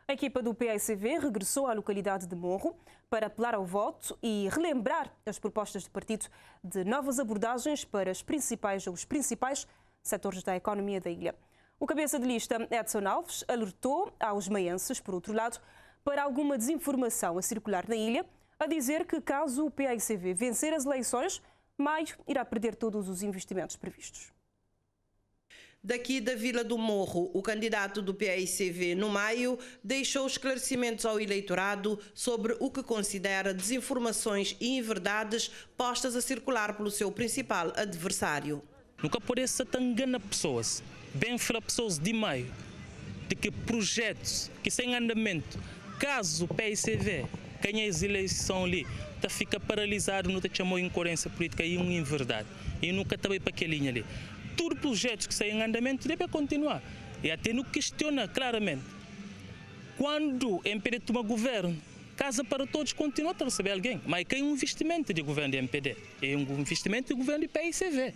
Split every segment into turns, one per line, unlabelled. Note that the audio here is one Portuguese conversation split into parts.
A equipa do PAICV regressou à localidade de Morro para apelar ao voto e relembrar as propostas do partido de novas abordagens para os principais setores da economia da ilha. O cabeça de lista, Edson Alves, alertou aos maienses, por outro lado, para alguma desinformação a circular na ilha, a dizer que caso o PAICV vencer as eleições, Maio irá perder todos os investimentos previstos.
Daqui da Vila do Morro, o candidato do PAICV no Maio deixou esclarecimentos ao eleitorado sobre o que considera desinformações e inverdades postas a circular pelo seu principal adversário.
Nunca pode ser tão engana pessoas, bem falar pessoas de Maio, de que projetos que sem andamento, caso o PAICV ganhe as eleições ali, fica paralisado, não te chamou incoerência política e uma inverdade. E nunca também para aquela linha ali. Todos os projetos que saem em andamento devem continuar. E até não questiona claramente. Quando o MPD toma governo, Casa para Todos continua a receber alguém. Mas tem um investimento de governo de MPD. É um investimento de governo de PAICV.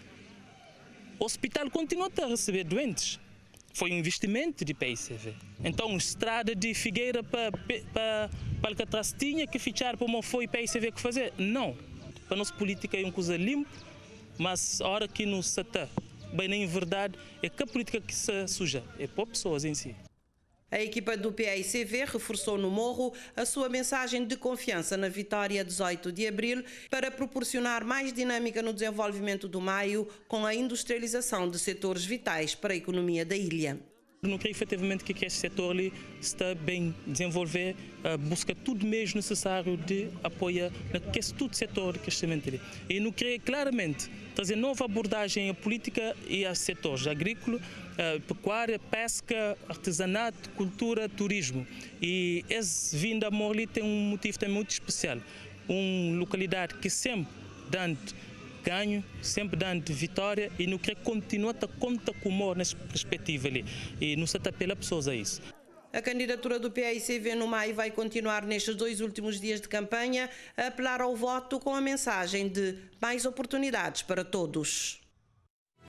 O hospital continua a receber doentes. Foi um investimento de PAICV. Então, estrada de Figueira para Alcatraz tinha que fichar para uma foi PAICV que fazer? Não. Para a nossa política é uma coisa limpa, mas a hora que nos está bem na verdade é que a política que se suja é para pessoas em si.
A equipa do PAICV reforçou no Morro a sua mensagem de confiança na vitória 18 de abril para proporcionar mais dinâmica no desenvolvimento do Maio com a industrialização de setores vitais para a economia da ilha.
Não creio efetivamente que este setor ali está bem desenvolver, busca tudo mesmo necessário de apoio naquele todo setor que está ali. E não creio claramente trazer nova abordagem à política e a setores agrícola, pecuária, pesca, artesanato, cultura, turismo. E esse vindo a Morli tem um motivo também muito especial. Uma localidade que sempre dando ganho, sempre dando vitória e não quer continuar a conta com humor nessa perspectiva ali. E não se apela pessoas a isso.
A candidatura do PAICV no Maio vai continuar nestes 2 últimos dias de campanha a apelar ao voto com a mensagem de mais oportunidades para todos.